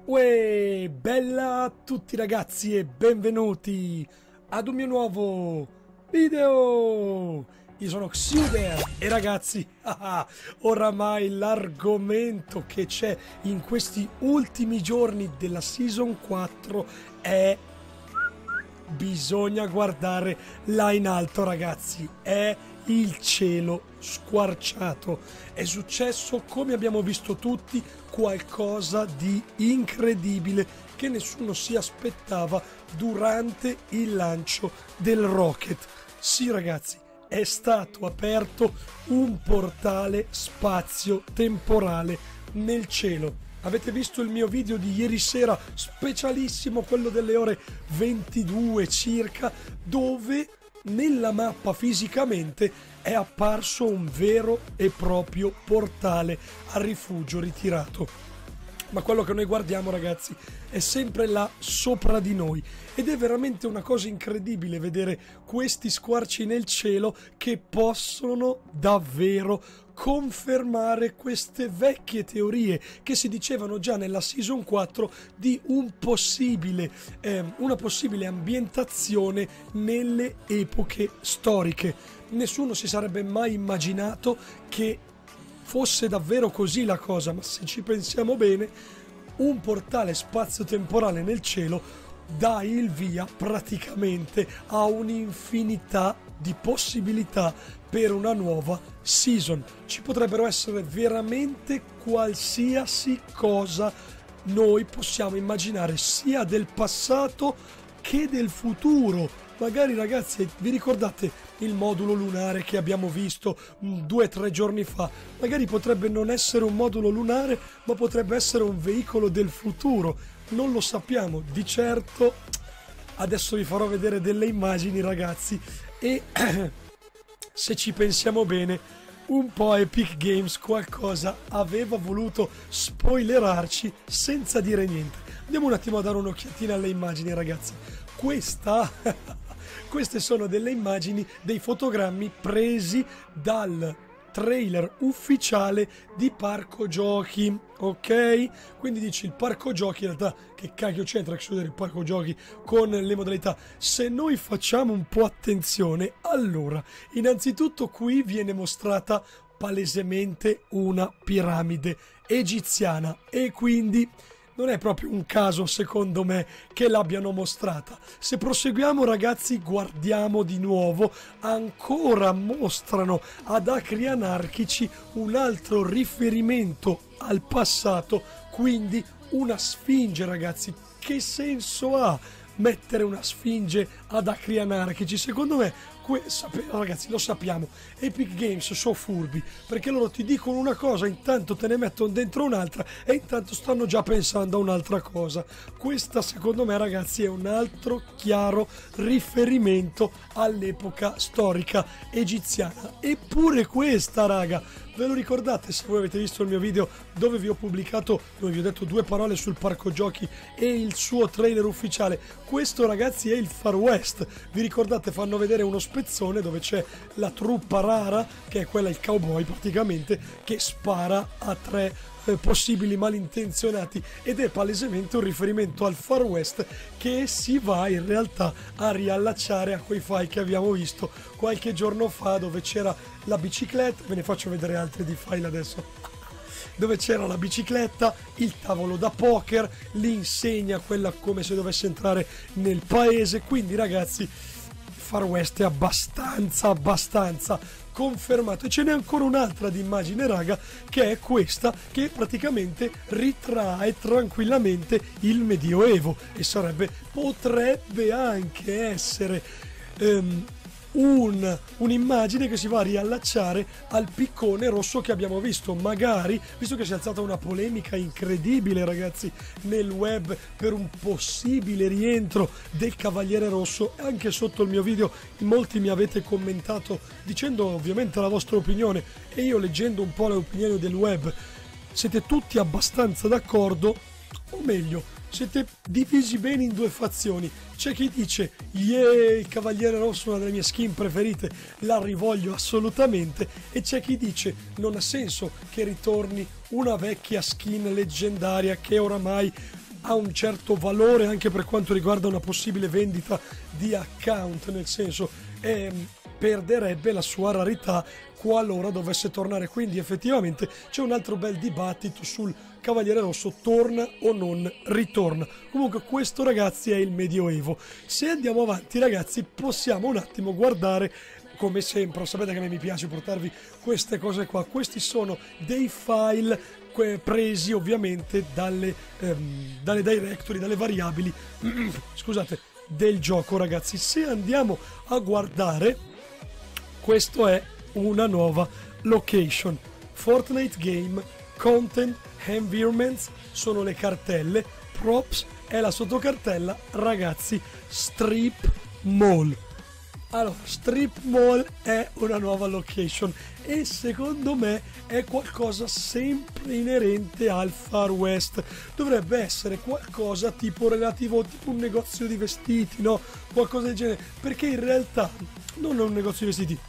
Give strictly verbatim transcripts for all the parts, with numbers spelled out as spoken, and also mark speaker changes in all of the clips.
Speaker 1: Uè, bella a tutti ragazzi e benvenuti ad un mio nuovo video. Io sono Xuder e ragazzi, oramai l'argomento che c'è in questi ultimi giorni della Season quattro è: bisogna guardare là in alto ragazzi, è il cielo squarciato. È successo, come abbiamo visto tutti, qualcosa di incredibile che nessuno si aspettava durante il lancio del rocket. Sì ragazzi, è stato aperto un portale spazio-temporale nel cielo. Avete visto il mio video di ieri sera, specialissimo, quello delle ore ventidue circa, dove nella mappa fisicamente è apparso un vero e proprio portale a rifugio ritirato. Ma quello che noi guardiamo ragazzi è sempre là sopra di noi ed è veramente una cosa incredibile vedere questi squarci nel cielo che possono davvero confermare queste vecchie teorie che si dicevano già nella Season quattro di un possibile, eh, una possibile ambientazione nelle epoche storiche. Nessuno si sarebbe mai immaginato che fosse davvero così la cosa, ma se ci pensiamo bene, un portale spazio-temporale nel cielo dà il via praticamente a un'infinità di possibilità per una nuova season. Ci potrebbero essere veramente qualsiasi cosa noi possiamo immaginare, sia del passato che del futuro. Magari ragazzi, vi ricordate il modulo lunare che abbiamo visto due o tre giorni fa? Magari potrebbe non essere un modulo lunare, ma potrebbe essere un veicolo del futuro. Non lo sappiamo, di certo. Adesso vi farò vedere delle immagini ragazzi e se ci pensiamo bene, un po' Epic Games qualcosa aveva voluto spoilerarci senza dire niente. Andiamo un attimo a dare un'occhiatina alle immagini ragazzi. Questa Queste sono delle immagini, dei fotogrammi presi dal trailer ufficiale di Parco Giochi, ok? Quindi dici il Parco Giochi, in realtà che cacchio c'entra che il Parco Giochi con le modalità? Se noi facciamo un po' attenzione, allora, innanzitutto qui viene mostrata palesemente una piramide egiziana e quindi non è proprio un caso, secondo me, che l'abbiano mostrata. Se proseguiamo, ragazzi, guardiamo di nuovo. Ancora mostrano ad acri anarchici un altro riferimento al passato, quindi una sfinge, ragazzi. Che senso ha mettere una sfinge ad acri anarchici? Secondo me, ragazzi, lo sappiamo, Epic Games sono furbi, perché loro ti dicono una cosa, intanto te ne mettono dentro un'altra e intanto stanno già pensando a un'altra cosa. Questa secondo me ragazzi è un altro chiaro riferimento all'epoca storica egiziana. Eppure questa, raga, ve lo ricordate se voi avete visto il mio video dove vi ho pubblicato, dove vi ho detto due parole sul Parco Giochi e il suo trailer ufficiale? Questo ragazzi è il Far West. Vi ricordate? Fanno vedere uno spezzone dove c'è la truppa rara, che è quella, il cowboy praticamente, che spara a tre eh, possibili malintenzionati, ed è palesemente un riferimento al Far West che si va in realtà a riallacciare a quei file che abbiamo visto qualche giorno fa, dove c'era la bicicletta. Ve ne faccio vedere altri di file adesso, dove c'era la bicicletta, il tavolo da poker, l'insegna, quella come se dovesse entrare nel paese. Quindi ragazzi, Far West è abbastanza abbastanza confermato. E ce n'è ancora un'altra di immagine, raga, che è questa, che praticamente ritrae tranquillamente il Medioevo e sarebbe, potrebbe anche essere um, un, un'immagine che si va a riallacciare al piccone rosso che abbiamo visto. Magari, visto che si è alzata una polemica incredibile ragazzi nel web per un possibile rientro del Cavaliere Rosso, anche sotto il mio video molti mi avete commentato dicendo ovviamente la vostra opinione, e io leggendo un po' le opinioni del web siete tutti abbastanza d'accordo, o meglio siete divisi bene in due fazioni. C'è chi dice yeah, il Cavaliere Rosso è una delle mie skin preferite, la rivoglio assolutamente, e c'è chi dice non ha senso che ritorni una vecchia skin leggendaria che oramai ha un certo valore anche per quanto riguarda una possibile vendita di account, nel senso eh, perderebbe la sua rarità qualora dovesse tornare. Quindi effettivamente c'è un altro bel dibattito sul Cavaliere Rosso torna o non ritorna. Comunque questo, ragazzi, è il Medioevo. Se andiamo avanti, ragazzi, possiamo un attimo guardare, come sempre, sapete che a me mi piace portarvi queste cose qua. Questi sono dei file presi ovviamente dalle, ehm, dalle directory, dalle variabili scusate, del gioco, ragazzi. Se andiamo a guardare, questo è una nuova location. Fortnite Game, Content, Environments sono le cartelle, Props è la sottocartella, ragazzi, Strip Mall. Allora, Strip Mall è una nuova location e secondo me è qualcosa sempre inerente al Far West. Dovrebbe essere qualcosa tipo relativo, tipo un negozio di vestiti, no? Qualcosa del genere, perché in realtà non è un negozio di vestiti,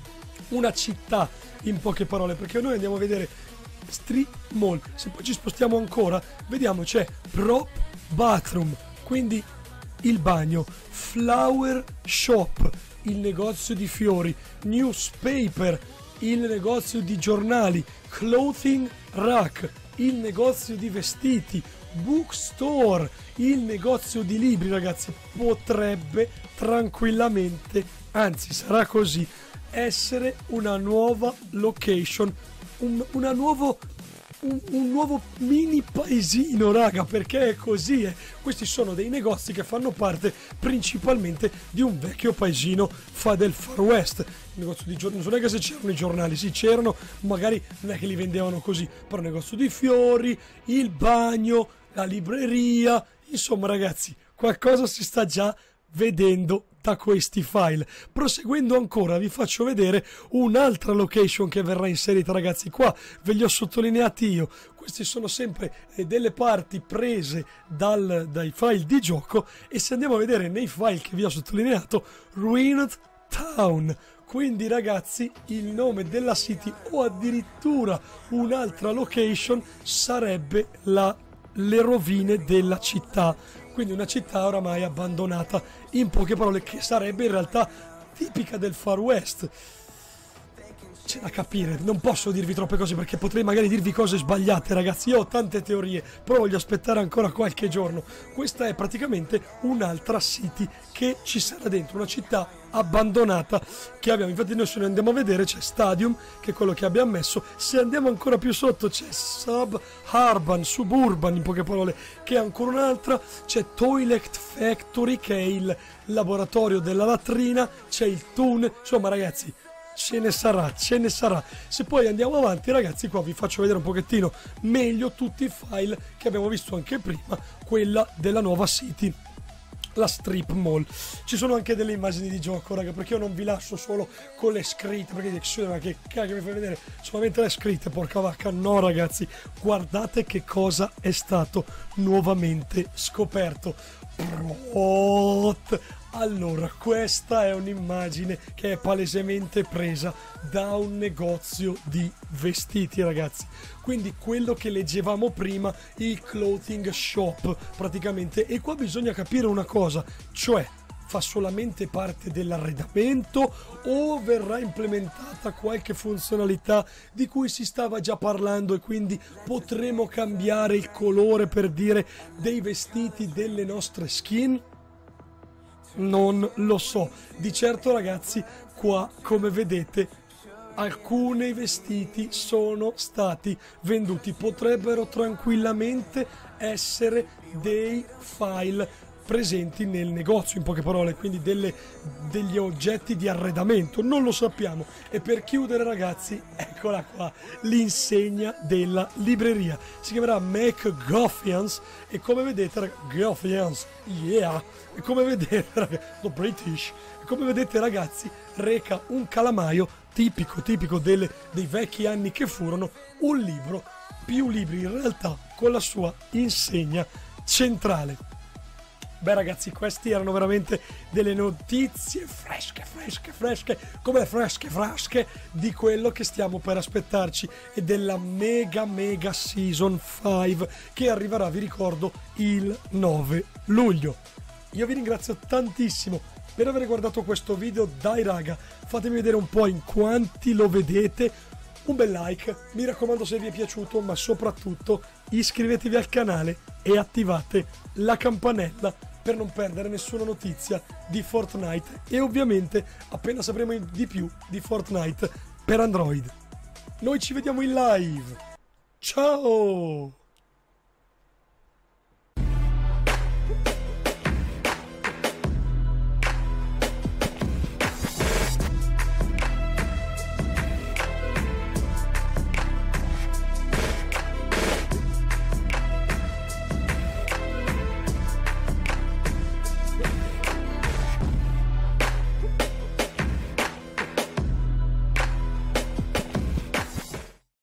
Speaker 1: una città, in poche parole, perché noi andiamo a vedere Strip Mall. Se poi ci spostiamo ancora, vediamo c'è Prop Bathroom, quindi il bagno, Flower Shop, il negozio di fiori, Newspaper, il negozio di giornali, Clothing Rack, il negozio di vestiti, Bookstore, il negozio di libri, ragazzi. Potrebbe tranquillamente, anzi sarà così, essere una nuova location, un, una nuovo, un, un nuovo mini paesino, raga, perché è così. Eh. Questi sono dei negozi che fanno parte principalmente di un vecchio paesino fa del Far West. Il negozio di giornali, non è che se c'erano i giornali, sì c'erano, magari non è che li vendevano così, però il negozio di fiori, il bagno, la libreria, insomma, ragazzi, qualcosa si sta già vedendo da questi file. Proseguendo ancora, vi faccio vedere un'altra location che verrà inserita, ragazzi. Qua ve li ho sottolineati io. Questi sono sempre eh, delle parti prese dal, dai file di gioco, e se andiamo a vedere nei file che vi ho sottolineato, Ruined Town, quindi, ragazzi, il nome della city o addirittura un'altra location sarebbe la, le rovine della città. Quindi una città oramai abbandonata, in poche parole, che sarebbe in realtà tipica del Far West. C'è da capire, non posso dirvi troppe cose perché potrei magari dirvi cose sbagliate, ragazzi. Io ho tante teorie, però voglio aspettare ancora qualche giorno. Questa è praticamente un'altra city che ci sarà dentro, una città abbandonata che abbiamo. Infatti noi se ne andiamo a vedere c'è Stadium, che è quello che abbiamo messo. Se andiamo ancora più sotto c'è Suburban, Suburban in poche parole, che è ancora un'altra. C'è Toilet Factory, che è il laboratorio della latrina. C'è il Toon, insomma, ragazzi, ce ne sarà, ce ne sarà. Se poi andiamo avanti, ragazzi, qua vi faccio vedere un pochettino meglio tutti i file che abbiamo visto anche prima, quella della nuova city, la Strip Mall. Ci sono anche delle immagini di gioco, raga, perché io non vi lascio solo con le scritte, perché dite, ma che cacchio mi fai vedere solamente le scritte, porca vacca. No, ragazzi, guardate che cosa è stato nuovamente scoperto. Prot. Allora, questa è un'immagine che è palesemente presa da un negozio di vestiti, ragazzi. Quindi quello che leggevamo prima, il clothing shop, praticamente. E qua bisogna capire una cosa, cioè, fa solamente parte dell'arredamento o verrà implementata qualche funzionalità di cui si stava già parlando e quindi potremo cambiare il colore, per dire, dei vestiti delle nostre skin? Non lo so. Di certo, ragazzi, qua, come vedete, alcuni vestiti sono stati venduti. Potrebbero tranquillamente essere dei file presenti nel negozio, in poche parole, quindi delle, degli oggetti di arredamento, non lo sappiamo. E per chiudere, ragazzi, eccola qua, l'insegna della libreria, si chiamerà McGuffians e come vedete, Guffians, yeah, e come vedete, ragazzi, the British, e come vedete, ragazzi, reca un calamaio tipico, tipico delle, dei vecchi anni che furono, un libro, più libri in realtà, con la sua insegna centrale. Beh ragazzi, queste erano veramente delle notizie fresche, fresche, fresche, come fresche, fresche di quello che stiamo per aspettarci e della mega mega season cinque che arriverà, vi ricordo, il nove luglio. Io vi ringrazio tantissimo per aver guardato questo video. Dai raga, fatemi vedere un po' in quanti lo vedete. Un bel like, mi raccomando se vi è piaciuto, ma soprattutto iscrivetevi al canale e attivate la campanella per non perdere nessuna notizia di Fortnite e ovviamente appena sapremo di più di Fortnite per Android. Noi ci vediamo in live. Ciao!